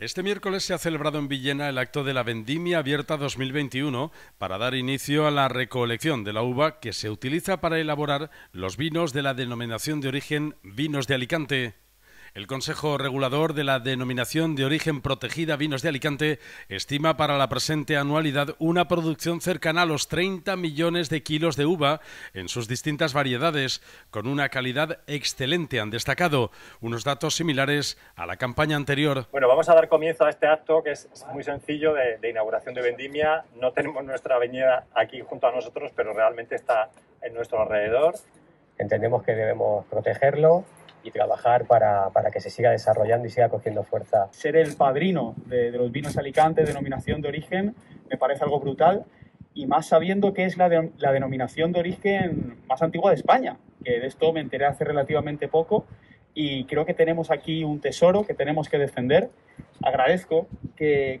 Este miércoles se ha celebrado en Villena el acto de la Vendimia Abierta 2021 para dar inicio a la recolección de la uva que se utiliza para elaborar los vinos de la denominación de origen Vinos de Alicante. El Consejo Regulador de la Denominación de Origen Protegida Vinos de Alicante estima para la presente anualidad una producción cercana a los 30 millones de kilos de uva en sus distintas variedades, con una calidad excelente, han destacado, unos datos similares a la campaña anterior. Bueno, vamos a dar comienzo a este acto que es muy sencillo de inauguración de Vendimia. No tenemos nuestra viña aquí junto a nosotros, pero realmente está en nuestro alrededor. Entendemos que debemos protegerlo y trabajar para que se siga desarrollando y siga cogiendo fuerza. Ser el padrino de los vinos de Alicante, denominación de origen, me parece algo brutal, y más sabiendo que es la denominación de origen más antigua de España, que de esto me enteré hace relativamente poco, y creo que tenemos aquí un tesoro que tenemos que defender. Agradezco que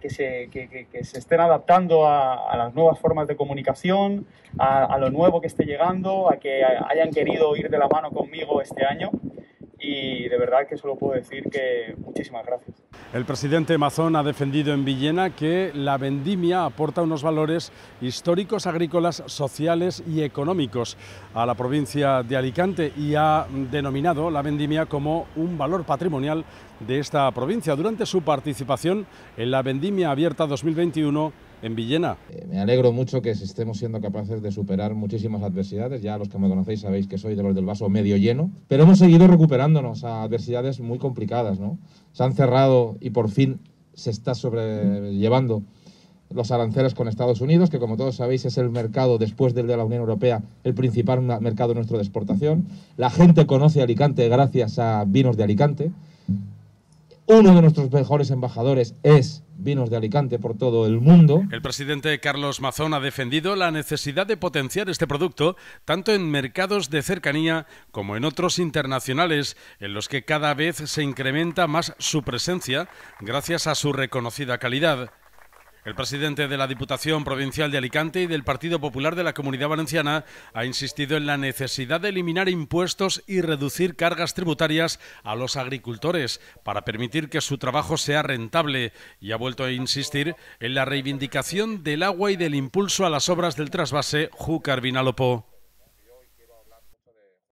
se estén adaptando a las nuevas formas de comunicación, a lo nuevo que esté llegando, a que hayan querido ir de la mano conmigo este año. Y de verdad que solo puedo decir que muchísimas gracias. El presidente Mazón ha defendido en Villena que la vendimia aporta unos valores históricos, agrícolas, sociales y económicos a la provincia de Alicante y ha denominado la vendimia como un valor patrimonial de esta provincia durante su participación en la Vendimia Abierta 2021 en Villena. Me alegro mucho que estemos siendo capaces de superar muchísimas adversidades. Ya los que me conocéis sabéis que soy de los del vaso medio lleno, pero hemos seguido recuperándonos a adversidades muy complicadas, ¿no? Se han cerrado y por fin se está sobrellevando los aranceles con Estados Unidos, que como todos sabéis es el mercado, después del de la Unión Europea, el principal mercado nuestro de exportación. La gente conoce Alicante gracias a Vinos de Alicante. Uno de nuestros mejores embajadores es Vinos de Alicante por todo el mundo. El presidente Carlos Mazón ha defendido la necesidad de potenciar este producto tanto en mercados de cercanía como en otros internacionales, en los que cada vez se incrementa más su presencia gracias a su reconocida calidad. El presidente de la Diputación Provincial de Alicante y del Partido Popular de la Comunidad Valenciana ha insistido en la necesidad de eliminar impuestos y reducir cargas tributarias a los agricultores para permitir que su trabajo sea rentable y ha vuelto a insistir en la reivindicación del agua y del impulso a las obras del trasvase Júcar-Vinalopó.